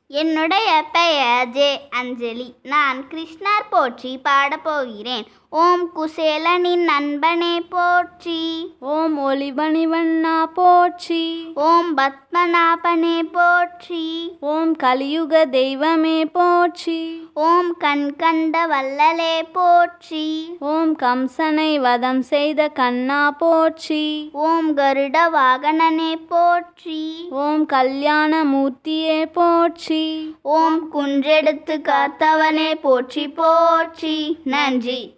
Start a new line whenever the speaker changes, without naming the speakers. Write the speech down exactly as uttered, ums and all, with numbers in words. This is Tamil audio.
என்னுடைய பெயர் ஜே அஞ்சலி. நான் கிருஷ்ணர் போற்றி பாடப்போகிறேன். ஓம் குசேலனின் நண்பனே போற்றி,
ஓம் ஒளிபணிவண்ணா போற்றி,
ஓம் பத்மநாபனே போற்றி,
ஓம் கலியுக தெய்வமே போற்றி,
ஓம் கண்கண்ட வல்லலே போற்றி,
ஓம் கம்சனை வதம் செய்த கண்ணா போற்றி,
ஓம் கருட வாகனனே போற்றி,
ஓம் கல்யாண மூர்த்தியே போற்றி,
ஓம் குன்றெடுத்து காத்தவனே போற்றி போற்றி. நன்றி.